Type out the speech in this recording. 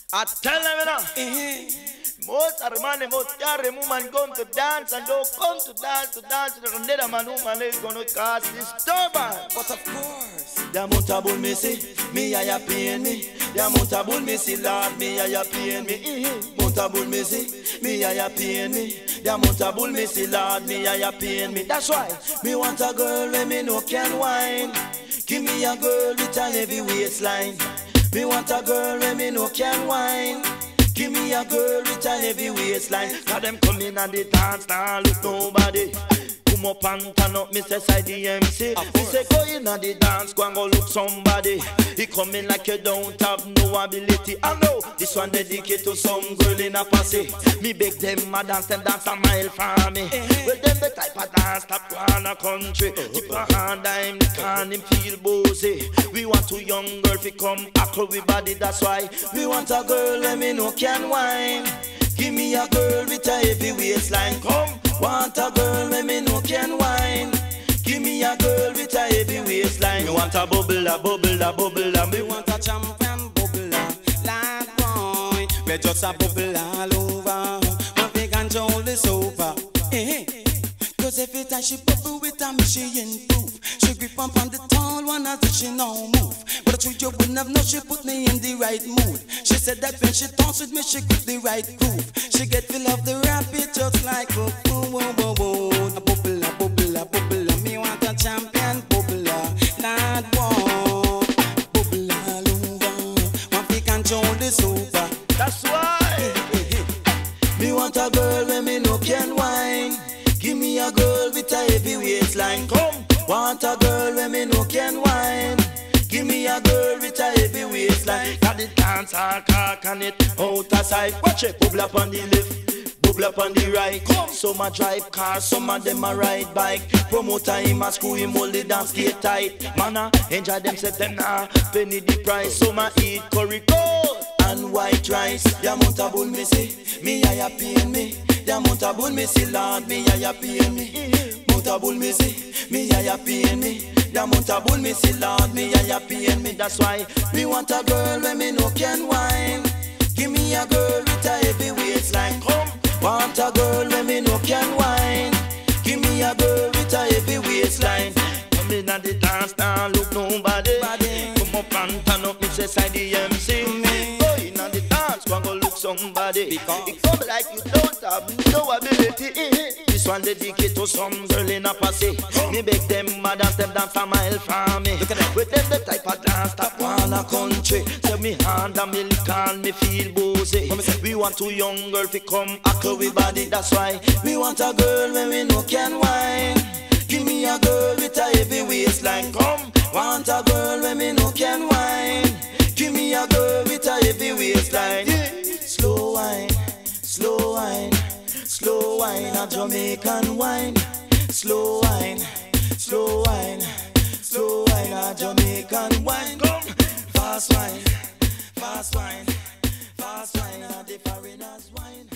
I tell them now. Most are the man, most carry woman come to dance and don't come to dance to another man woman is gonna cause disturbance. But of course, the amount of bull me see, me I paying me. The amount of bull me see, Lord, me I paying me. Amount of bull me see, me I paying me. The amount of bull me see, Lord, me I paying me. That's why me want a girl when me no can whine. Give me a girl with a heavy waistline. Me want a girl when me no can whine. Give me a girl with a heavy waistline. Cause them come in and they dance, now look nobody. Come up and turn up, me say side the MC. Me say go in and the dance, go and go look somebody. He come in like you don't have no ability. I know this one dedicated to some girl in a posse. Me beg them a dance a mile from me. Well them the type of dance that run a country. Tip a hand I'm can him feel bossy. We want two young girl fi come ackle with body. That's why we want a girl let me know can whine. Give me a girl with a heavy waistline. Come. Want a girl when me no can whine. Give me a girl with a heavy waistline. Me want a bubbler, bubbler, bubbler. Me want a champion bubbler, like boy. We just a bubble all over. One big control is over. Cause every time she bubble with a me she improve. She grip up on the tall one as if she no move. But the truth you wouldn't have known, she put me in the right mood. She said that when she dance with me she grip the right groove. She get feel of the rap it just like boom boom boom boom boom. A bubbler, bubbler, bubbler. Me want a champion bubbler, not one. Bubble all over. One big control is over. That's why me want a girl when me no can whine. Give me a girl with a heavy waistline. Come. Want a girl when me no can whine. Give me a girl with a heavy waistline. Got the dance and cock on it out of sight. Watch it, bubble up on the left, bubble up on the right. Come. Some a drive car, some of them a ride bike. Promoter him a screw him, hold the dance get tight. Man enjoy them, set them now, penny the price. Some a eat curry gold and white rice. The amount of bull me see, me I paying me. The amount of bull me see, Lord, me I paying me. Amount of bull me see, me I paying me. The amount of bull me see, Lord, me I paying me. That's why me want a girl when me no can whine. Give me a girl with a heavy waistline. Come. Want a girl when me no can whine. Give me a girl with a heavy waistline. Come in at the dance now, look nobody. Come up and turn up, me say side the MC. Go in at the dance, go and go look somebody. It come like you don't have no ability. This one dedicated to some girl in a posse. Me beg them a dance a mile from me. With them the type of dance that wanna country. Say me hand a milk and me feel bossy. We want two young girl to come ackle with body. That's why we want a girl when we no can whine. Give me a girl with a heavy waistline. Come. Want a girl when me no can whine. Give me a girl with a heavy waistline. Slow wine, slow wine, slow wine, a Jamaican wine. Slow wine, slow wine, slow wine, a Jamaican wine. Come, fast wine, fast wine, fast wine, a the foreigners wine.